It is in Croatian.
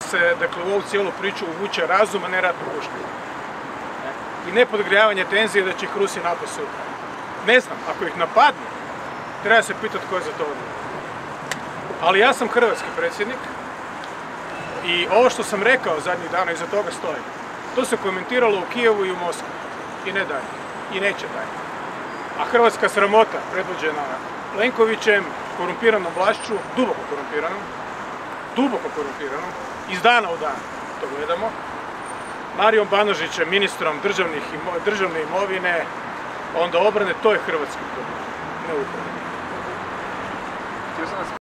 se, dakle, u ovu cijelu priču uvuče razum, a ne ratno huškanje. I ne podgrijavanje tenzije da će ih Rusi napast sutra. Ne znam, ako ih napadnu, treba se pitati tko je za to odgovoran. Ali ja sam hrvatski predsjednik i ovo što sam rekao zadnjih dana, iza toga stojim. To se komentiralo u Kijevu i u Moskvi. I ne dalje. I neće dalje. A hrvatska sramota, predvođena Plenkovićem, korumpiranom vlašću, duboko korumpiranom, iz dana u dan to gledamo, Marijom Banožićem, ministrom državne imovine, onda obrane, to je hrvatski problem, ne upravo.